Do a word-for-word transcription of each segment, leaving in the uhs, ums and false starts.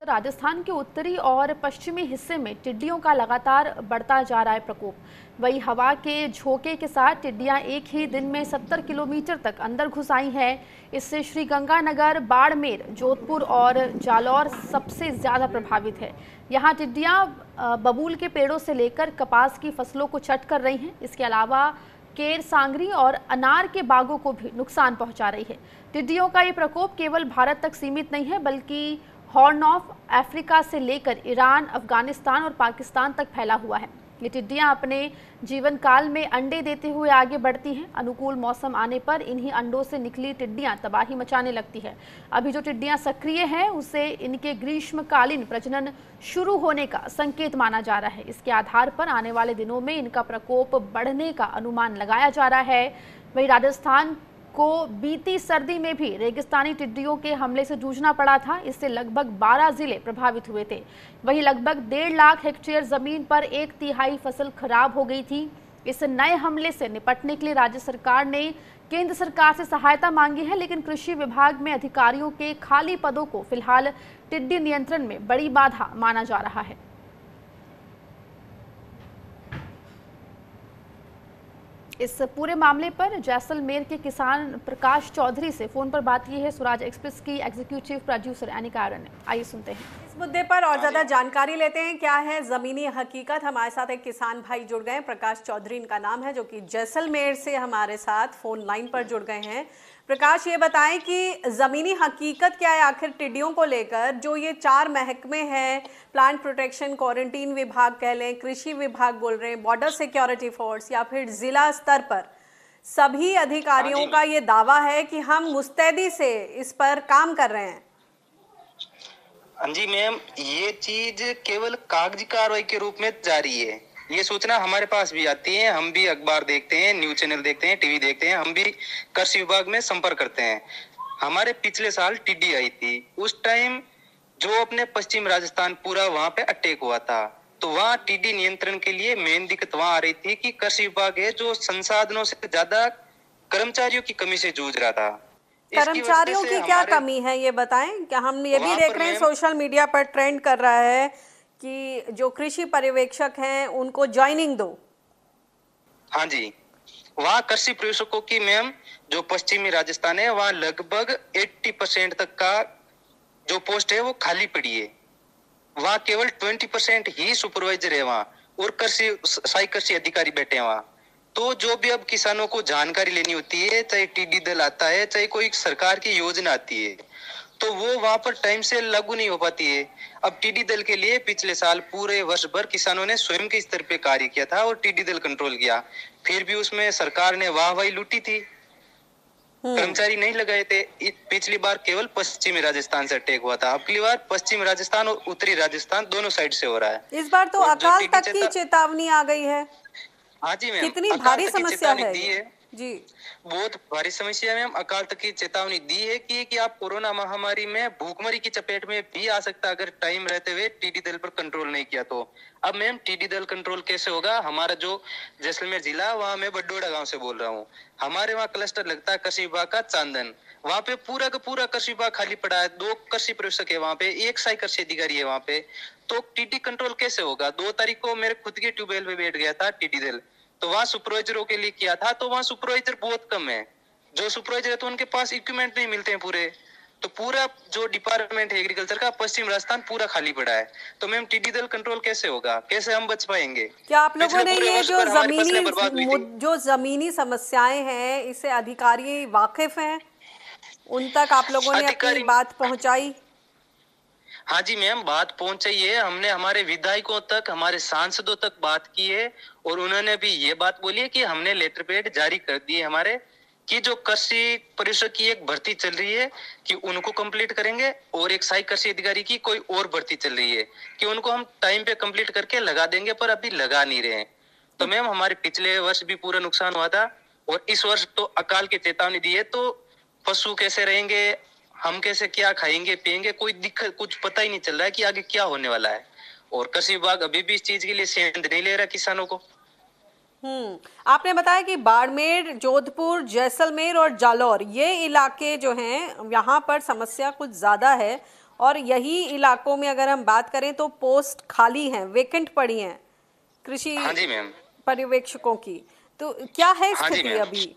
राजस्थान के उत्तरी और पश्चिमी हिस्से में टिड्डियों का लगातार बढ़ता जा रहा है प्रकोप। वही हवा के झोंके के साथ टिड्डियां एक ही दिन में सत्तर किलोमीटर तक अंदर घुस आई हैं। इससे श्रीगंगानगर, बाड़मेर, जोधपुर और जालौर सबसे ज़्यादा प्रभावित है। यहाँ टिड्डियां बबूल के पेड़ों से लेकर कपास की फसलों को चट कर रही हैं। इसके अलावा केर, सांगरी और अनार के बागों को भी नुकसान पहुँचा रही है। टिड्डियों का ये प्रकोप केवल भारत तक सीमित नहीं है, बल्कि हॉर्न ऑफ अफ्रीका से लेकर ईरान, अफगानिस्तान और पाकिस्तान तक फैला हुआ है। ये टिड्डियां अपने जीवन काल में अंडे देते हुए आगे बढ़ती हैं। अनुकूल मौसम आने पर इन्हीं अंडों से निकली टिड्डियां तबाही मचाने लगती है। अभी जो टिड्डियां सक्रिय हैं उसे इनके ग्रीष्मकालीन प्रजनन शुरू होने का संकेत माना जा रहा है। इसके आधार पर आने वाले दिनों में इनका प्रकोप बढ़ने का अनुमान लगाया जा रहा है। वहीं राजस्थान को बीती सर्दी में भी रेगिस्तानी टिड्डियों के हमले से जूझना पड़ा था। इससे लगभग बारह जिले प्रभावित हुए थे। वहीं लगभग डेढ़ लाख हेक्टेयर जमीन पर एक तिहाई फसल खराब हो गई थी। इस नए हमले से निपटने के लिए राज्य सरकार ने केंद्र सरकार से सहायता मांगी है, लेकिन कृषि विभाग में अधिकारियों के खाली पदों को फिलहाल टिड्डी नियंत्रण में बड़ी बाधा माना जा रहा है। इस पूरे मामले पर जैसलमेर के किसान प्रकाश चौधरी से फोन पर बात की है स्वराज एक्सप्रेस की एग्जीक्यूटिव प्रोड्यूसर एनिका आर्यन ने। आइए सुनते हैं इस मुद्दे पर और ज्यादा जानकारी लेते हैं। क्या है जमीनी हकीकत? हमारे साथ एक किसान भाई जुड़ गए हैं, प्रकाश चौधरी इनका नाम है, जो कि जैसलमेर से हमारे साथ फोन लाइन पर जुड़ गए हैं। प्रकाश, ये बताएं कि ज़मीनी हकीकत क्या है आखिर टिड्डियों को लेकर? जो ये चार महकमे हैं, प्लांट प्रोटेक्शन, क्वारंटीन विभाग कह लें, कृषि विभाग बोल रहे हैं, बॉर्डर सिक्योरिटी फोर्स या फिर जिला स्तर पर सभी अधिकारियों का ये दावा है कि हम मुस्तैदी से इस पर काम कर रहे हैं। हाँ जी मैम, ये चीज केवल कागजी कार्रवाई के रूप में जारी है। ये सूचना हमारे पास भी आती है, हम भी अखबार देखते हैं, न्यूज चैनल देखते हैं, टीवी देखते हैं, हम भी कृषि विभाग में संपर्क करते हैं। हमारे पिछले साल टिड्डी आई थी, उस टाइम जो अपने पश्चिम राजस्थान पूरा वहां पे अटैक हुआ था, तो वहाँ टिड्डी नियंत्रण के लिए मेन दिक्कत वहां आ रही थी कि कृषि विभाग है जो संसाधनों से ज्यादा कर्मचारियों की कमी से जूझ रहा था। कर्मचारियों की क्या कमी है ये बताएं? क्या हम ये भी देख रहे हैं सोशल मीडिया पर ट्रेंड कर रहा है कि जो कृषि पर्यवेक्षक हैं उनको ज्वाइनिंग दो। हाँ जी, वहाँ कृषि पर्यवेक्षकों की मैम जो पश्चिमी राजस्थान है वहाँ लगभग अस्सी परसेंट तक का जो पोस्ट है वो खाली पड़ी है। वहाँ केवल बीस परसेंट ही सुपरवाइजर है वहाँ, और कृषि सहायक कृषि अधिकारी बैठे हैं वहाँ। तो जो भी अब किसानों को जानकारी लेनी होती है, चाहे टिड्डी दल आता है, चाहे कोई सरकार की योजना आती है, तो वो वहां पर टाइम से लागू नहीं हो पाती है। अब टिड्डी दल के लिए पिछले साल पूरे वर्ष भर किसानों ने स्वयं के स्तर पे कार्य किया था और टिड्डी दल कंट्रोल किया, फिर भी उसमें सरकार ने वाहवाही लूटी थी, कर्मचारी नहीं लगाए थे। पिछली बार केवल पश्चिमी राजस्थान से अटैक हुआ था, अगली बार पश्चिम राजस्थान और उत्तरी राजस्थान दोनों साइड से हो रहा है। इस बार तो अकाल तक की चेतावनी आ गई है। हाँ जी मैम, कितनी भारी समस्या है जी? बहुत भारी समस्या है मैम। अकाल तक की चेतावनी दी है कि, कि आप कोरोना महामारी में भूखमरी की चपेट में भी आ सकता है अगर टाइम रहते हुए टिड्डी दल पर कंट्रोल नहीं किया तो। अब मैम टिड्डी दल कंट्रोल कैसे होगा? हमारा जो जैसलमेर जिला, वहाँ मैं बडोड़ा गांव से बोल रहा हूँ, हमारे वहाँ क्लस्टर लगता है कृषि विभाग का चांदन। वहाँ पे पूरा का पूरा कृषि विभाग खाली पड़ा है, दो कृषि पर्यवेक्षक है वहाँ पे, एक सहायक कृषि अधिकारी है वहाँ पे, तो टिड्डी कंट्रोल कैसे होगा? दो तारीख को मेरे खुद के ट्यूबवेल पे बैठ गया था टिड्डी दल, तो वहाँ सुपरवाइजरों के लिए किया था, तो वहाँ सुपरवाइजर बहुत कम है। जो सुपरवाइजर है तो उनके पास इक्विपमेंट नहीं मिलते हैं पूरे, तो पूरा जो डिपार्टमेंट है एग्रीकल्चर का पश्चिम राजस्थान पूरा खाली पड़ा है। तो मैम टिड्डी दल कंट्रोल कैसे होगा? कैसे हम बच पाएंगे? क्या आप लोगों ने ये जो जमीनी जो जमीनी समस्याएं हैं, इससे अधिकारी वाकिफ हैं? उन तक आप लोगों ने अपनी बात पहुंचाई? हाँ जी मैम, बात पहुंचाई है हमने, हमारे विधायकों तक, हमारे सांसदों तक बात की है, और उन्होंने भी ये बात बोली है कि हमने लेटर पैड जारी कर दिए हमारे, कि जो कृषि परिषद की एक भर्ती चल रही है कि उनको कंप्लीट करेंगे, और एक सहायक कृषि अधिकारी की कोई और भर्ती चल रही है कि उनको हम टाइम पे कंप्लीट करके लगा देंगे, पर अभी लगा नहीं रहे हैं। तो मैम हमारे पिछले वर्ष भी पूरा नुकसान हुआ था, और इस वर्ष तो अकाल की चेतावनी दी है, तो पशु कैसे रहेंगे, हम कैसे क्या खाएंगे पिएंगे, कोई दिक्कत कुछ पता ही नहीं चल रहा है कि आगे क्या होने वाला है। और कृषि विभाग अभी भी इस चीज के लिए सेंध नहीं ले रहा किसानों को। हम्म आपने बताया कि बाड़मेर, जोधपुर, जैसलमेर और जालौर ये इलाके जो हैं यहाँ पर समस्या कुछ ज्यादा है, और यही इलाकों में अगर हम बात करें तो पोस्ट खाली हैं, वेकेंट पड़ी हैं कृषि हाँ जी मैम। पर्यवेक्षकों की, तो क्या है हाँ जी स्थिति मैम। अभी?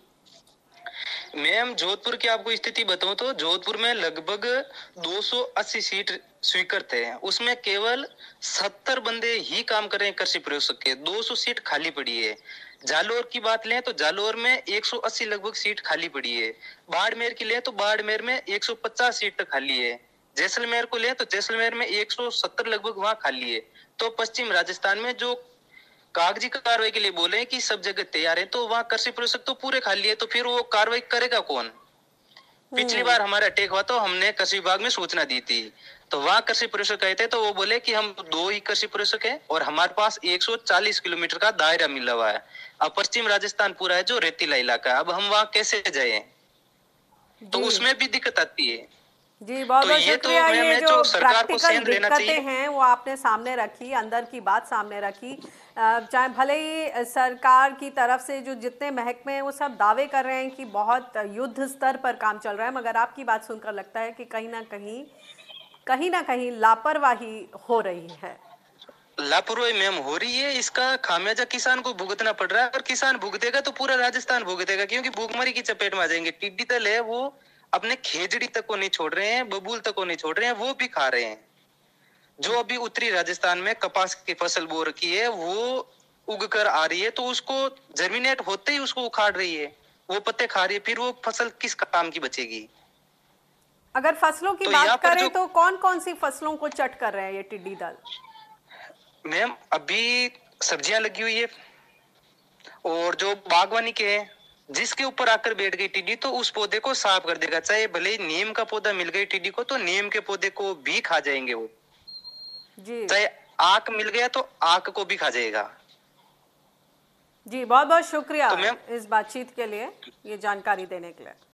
मैम जोधपुर की आपको स्थिति बताऊं तो जोधपुर में लगभग दो सौ अस्सी सीट स्वीकृत है, उसमें केवल सत्तर बंदे ही काम कर रहे हैं कृषि प्रयोजक के, दो सौ सीट खाली पड़ी है। जालोर की बात लें तो जालोर में एक सौ अस्सी लगभग सीट खाली पड़ी है। बाड़मेर की लें तो बाड़मेर में एक सौ पचास सीट खाली है। जैसलमेर को लें तो जैसलमेर में एक सौ सत्तर लगभग वहां खाली है। तो पश्चिम राजस्थान में जो कागजी कार्रवाई के लिए बोले कि सब जगह तैयार है, तो वहां कृषि प्रयोजक तो पूरे खाली है, तो फिर वो कार्रवाई करेगा कौन? पिछली बार हमारा अटैक हुआ तो हमने कृषि विभाग में सूचना दी थी, तो वहां कृषि प्रयोजक गए थे, तो वो बोले कि हम दो ही कृषि प्रयोजक है और हमारे पास एक सौ चालीस किलोमीटर का दायरा मिला हुआ है। अब पश्चिम राजस्थान पूरा है जो रेतीला इलाका है, अब हम वहां कैसे जाए? तो उसमें भी दिक्कत आती है। जी बहुत तो बहुत ये तो शुक्रिया। मैं, ये मैं जो जो सरकार को प्रैक्टिकल सेंध लेना चाहिए। दिक्कतें हैं वो आपने सामने रखी, अंदर की बात सामने रखी। अ, चाहे भले ही सरकार की तरफ से जो जितने महकमे हैं वो सब दावे कर रहे हैं कि बहुत युद्ध स्तर पर काम चल रहा है, मगर आपकी बात सुनकर लगता है कि कहीं ना कहीं कहीं ना कहीं लापरवाही हो रही है। लापरवाही मैम हो रही है, इसका खामियाजा किसान को भुगतना पड़ रहा है। और किसान भुगतेगा तो पूरा राजस्थान भुगतेगा, क्योंकि भूखमरी की चपेट में आ जाएंगे। टिड्डी दल है वो अपने खेजड़ी तक को नहीं छोड़ रहे हैं, बबूल तक को नहीं छोड़ रहे हैं, वो भी खा रहे हैं। जो अभी उत्तरी राजस्थान में कपास की फसल बो रखी है वो उग कर आ रही है, तो उसको जर्मिनेट होते ही उसको उखाड़ रही है, वो पत्ते खा रही है, फिर वो फसल किस काम की बचेगी? अगर फसलों की तो बात करें जो... तो कौन कौन सी फसलों को चट कर रहे हैं ये टिड्डी दल? मैम अभी सब्जियां लगी हुई है और जो बागवानी के हैं, जिसके ऊपर आकर बैठ गई टिड्डी तो उस पौधे को साफ कर देगा। चाहे भले ही नीम का पौधा मिल गई टिड्डी को तो नीम के पौधे को भी खा जाएंगे वो जी। चाहे आक मिल गया तो आक को भी खा जाएगा। जी बहुत बहुत शुक्रिया तो इस बातचीत के लिए, ये जानकारी देने के लिए।